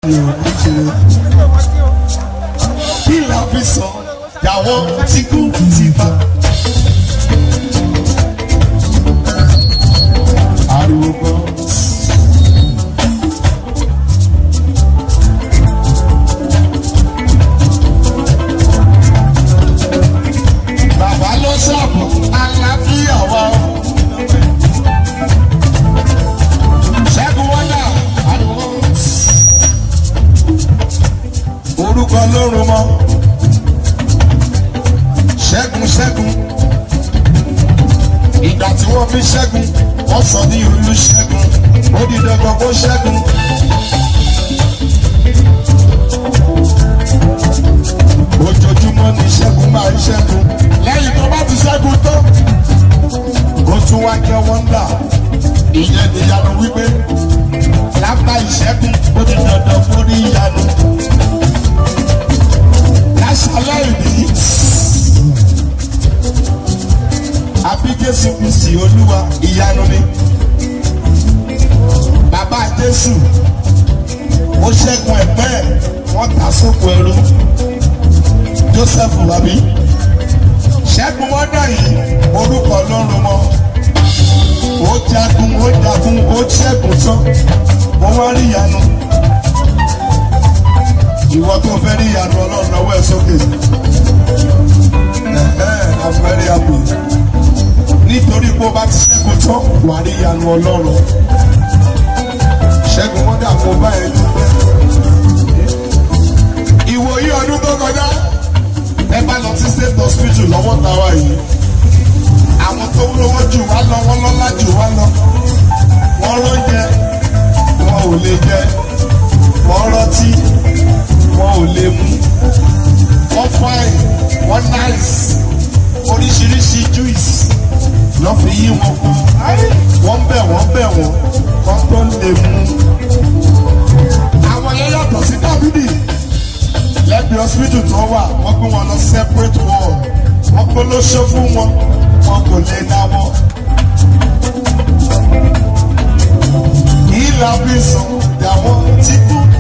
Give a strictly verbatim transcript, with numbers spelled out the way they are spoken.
Kí la fi sọ yàwọn tí kú ti bá. Ariwo gbọ́. Bàbá ló ṣàbò àlàáfíà wa. Ṣẹ́gun wọ́dà ariwo. Orúkọ lórun mọ́. Ṣẹ́gun ṣẹ́gun. Ìgbà tí wọ́n fi ṣẹ́gun, wọ́n sọ ní olú ṣẹ́gun. Ó di dandan kó ṣẹ́gun. Ojoojúmọ́ ni ṣẹ́gun máa ń ṣẹ́gun. Lẹ́yìn tó bá ti ṣẹ́gun tó, ó tún wá jẹ́ wọ́ndà. Ìyẹn ni ìyanu wípé lápá ìṣẹ́gun ó di dandan kó rí ìyanu. Láṣálẹ́ ìdí. Àbí Jésù Kristi Olúwa ìyanu ni. Bàbá Jésù ó ṣẹ́gun ẹ̀gbẹ́ ẹ̀ wọ́n ta sóko ẹrú. Jósẹ́fù wàbí. Ṣẹ́gun wọ́dà yìí orúkọ Ọlọ́run mọ́. Ó jagun ó jagun ó ṣẹ́gun tán. Mo wá rí ìyanu. Ìwọ tó fẹ́ rí ìyanu Ọlọ́run náwó ẹ̀ sókè. I'm very happy. Nítorí pé ó bá ti ṣẹ́gun tán wà rí ìyanu Ọlọ́run. Ṣẹ́gun wọ́dà mo bá ẹ dúpẹ́. Ìwòyí ọdún tó kọjá ẹ bá lọ sí state hospital lọ́wọ́ tàwa yìí. Àwọn tó lówó jù wá lọ wọ́n lọ́lá jù wá lọ. Wọ́n rọ́jẹ wọn ò lè jẹ. Wọ́n rọtí wọn ò lè mu. Wọ́n fine wọ́n nice. Oríṣiríṣi juice lọ́ fi yí wọn kú. Wọ́n bẹ̀ wọ́n bẹ̀ wọ́n kọ́ tó lè mu. Àwọn yẹn yàtọ̀ sí Dábìdì. Lẹ́gbẹ̀ẹ́ hospital tó wà wọ́n gbé wọn lọ separate ward. Wọ́n gbólóṣó fún wọn wọn kò lè dáwọ́. Kí la fi sùn dàwọn tí kú